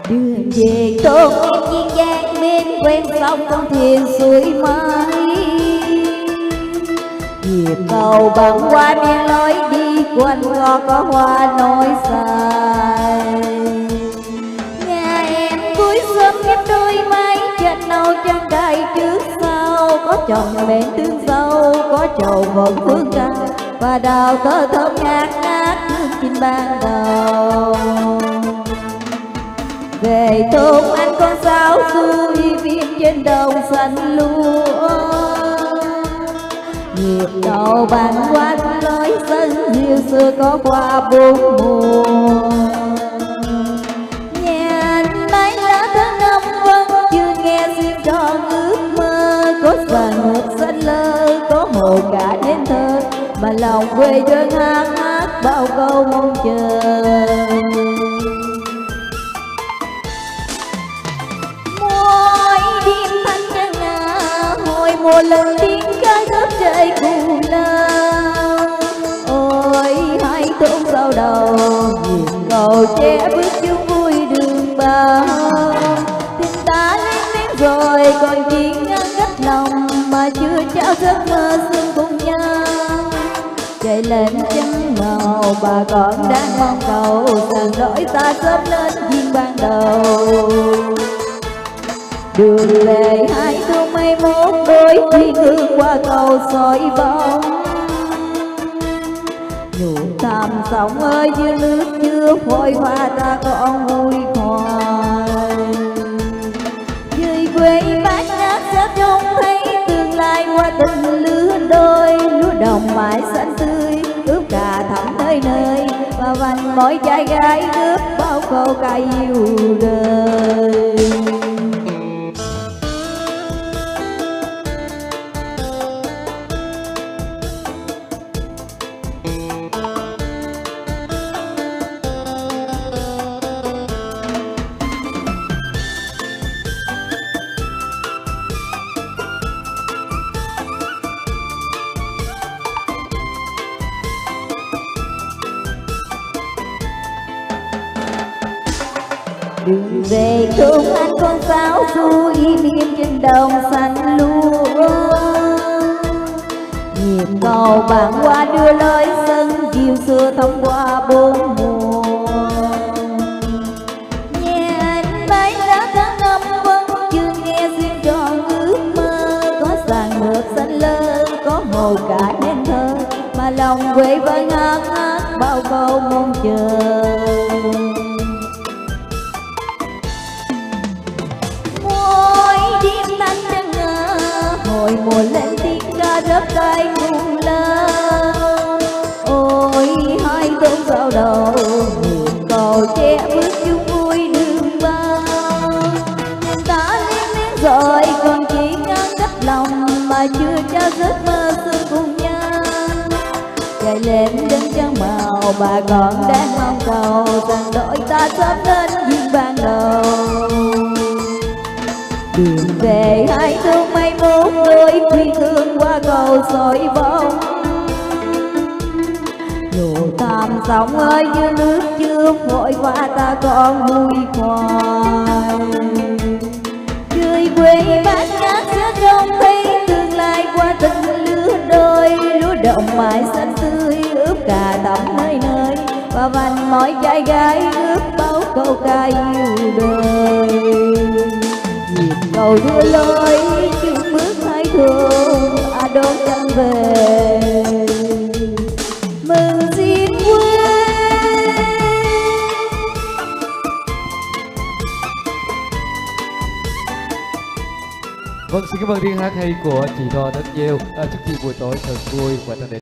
Đường về tôn em Kiên Giang bên quen sông con thuyền suối mây. Nhịp cầu bằng qua miền lối đi quanh ngõ có hoa nối dài. Nhà em cuối xuân ghép đôi mái chân nâu chân cài trước sau. Có chồng bên tương dâu, có chầu vợ phương ca và đào thơ thơm ngát ngát hương chinh ban đầu. Về thôn anh con sáo xuôi viên trên đồng xanh lúa. Nhịp cầu bằng qua lối sân hiu xưa có qua bốn mùa. Nhà anh mái lá tháng năm vẫn chưa nghe xin tròn ước mơ. Có sàn ngược xanh lơ, có hồ cả nên thơ mà lòng quê đơn hát hát bao câu mong chờ. Mùa lần tiếng ca khắp trời cùng lao. Ôi hai thôn sau đầu nhìn cầu tre bước chung vui đường bao. Tình ta lên đến rồi còn chỉ ngăn cách lòng mà chưa trao giấc mơ xuân cùng nhau. Chạy lên chân màu bà còn đang mong cầu rằng đổi ta sớm lên duyên ban đầu. Đường về hai thôn mây mốt đôi thuyền hương qua cầu soi bóng. Nhủ thầm sóng ơi như nước chưa phôi pha ta còn vui hoài. Dưới quê bát ngát sẽ trông thấy tương lai qua từng lứa đôi. Lúa đồng mãi xanh tươi ướp cà thắm nơi nơi và vành mỗi trai gái ướp bao câu ca yêu đời. Đường về thôn anh con sáo xuôi miên trên đồng xanh lúa. Nhịp cầu bằng qua đưa lối sân chiều xưa thông qua bốn mùa. Nhà anh mái lá tháng năm vẫn chưa nghe xuyên tròn ước mơ. Có sàn ngược xanh lơ, có hồ cả nên thơ mà lòng quê vẫn hát hát bao câu mong chờ. Hồi mùa lên tiếng ca rớt tay cùng lao. Ôi hai thôn sau đầu nhịp cầu tre bước chung vui đường bao. Nhưng ta lên đến rồi còn chỉ ngăn cách lòng mà chưa cho giấc mơ xuân cùng nhau. Chạy lên đến chân màu bà còn đang mong cầu rằng đổi ta sớm lên duyên ban đầu. Đường về hai thôn mây mốt đôi thuyền hương qua cầu soi bóng. Nhủ thầm sóng ơi như nước chưa vội qua ta còn vui khoái. Người quê bát ngát sẽ trông thấy tương lai qua từng lứa đôi. Lúa đồng mãi xanh tươi ướp cà tắm nơi nơi và vành mỗi trai gái ướp bao câu ca yêu đời. Nhịp cầu đưa lối chung bước hai thôn đón chân về mừng xin quê. Vâng, xin cảm ơn tiếng hát hay của chị Tho rất nhiều. Chúc chị buổi tối thật vui và thân